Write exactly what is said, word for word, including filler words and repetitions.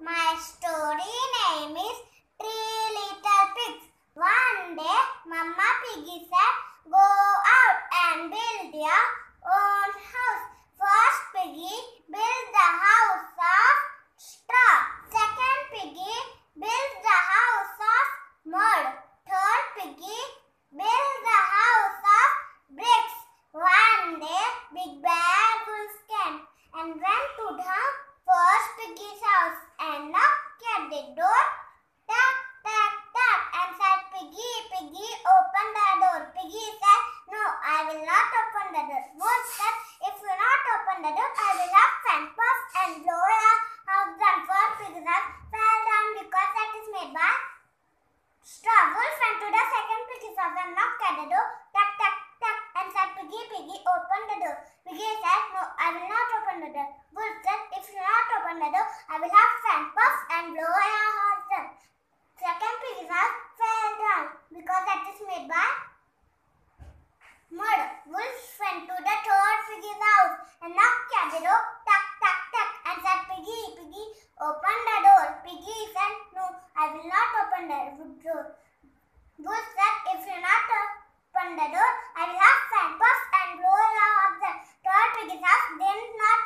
My story name is Three Little Pigs. One day, Mama Piggy said, go out and build your own house. First Piggy built the house of straw. Second Piggy built the house of mud. Third Piggy built the house of bricks. One day, Big Bad Wolf came and went to the first Piggy's house and knocked at the door. Tap, tap, tap, and said, Piggy, Piggy, open the door. Piggy said, no, I will not open the door. Wolf said, if you not open the door, I will have fan puff and blow your house down. First Piggy's house fell down because that is made by straw. Wolf went to the second Piggy's house and knocked at the door. Tap, tap, tap, and said, Piggy, Piggy, open the door. Piggy said, no, I will not open the door. Wolf said, if you not open the door, I will have fan puff and blow your house down. Second Piggy's house fell down because that is made by mud. Wolf went to the third Piggy's house and knocked at the door. Tuck, tuck, tuck, and said, Piggy, Piggy, open the door. Piggy said, no, I will not open the door. Wolf said, if you not open the door, I will have fan puff and blow your house down. Third Piggy's house did not